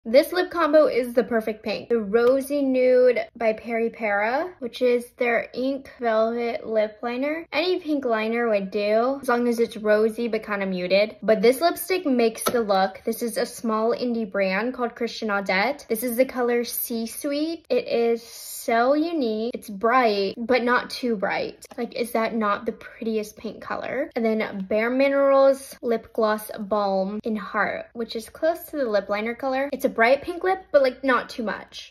This lip combo is the perfect pink. The Rosy Nude by Peripera, which is their Ink Velvet Lip Liner. Any pink liner would do, as long as it's rosy but kind of muted. But this lipstick makes the look. This is a small indie brand called Christian Audette. This is the color C-Sweet. It is so unique. It's bright, but not too bright. Like, is that not the prettiest pink color? And then Bare Minerals Lip Gloss Balm in Heart, which is close to the lip liner color. It's a bright pink lip, but like not too much.